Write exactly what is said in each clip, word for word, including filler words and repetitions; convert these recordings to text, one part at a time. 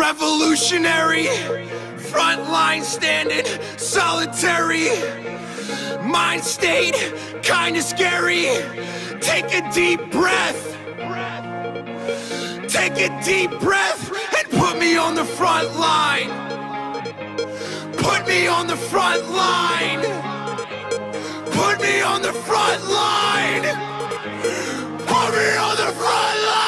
Revolutionary, front line standing, solitary. Mind state, kinda scary. Take a deep breath. Take a deep breath and put me on the front line. Put me on the front line. Put me on the front line. Put me on the front line.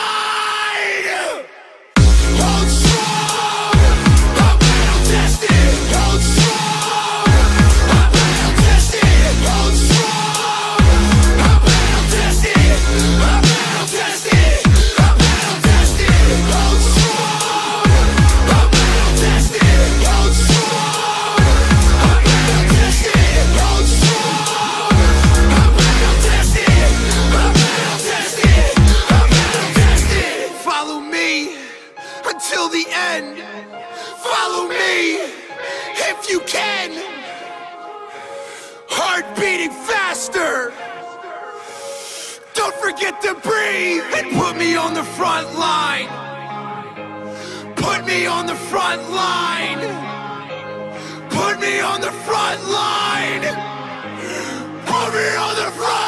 Hold strong, I'm battle tested. Hold strong, I'm battle tested. Hold strong, I'm battle tested. I'm battle tested. I'm battle tested. Hold strong, I'm battle tested. Hold strong, I'm battle tested. Hold strong, I'm battle tested. I'm battle tested. I'm battle tested. Follow me until the end. Follow me if you can. Heart beating faster. Don't forget to breathe and put me on the front line. Put me on the front line. Put me on the front line. Put me on the front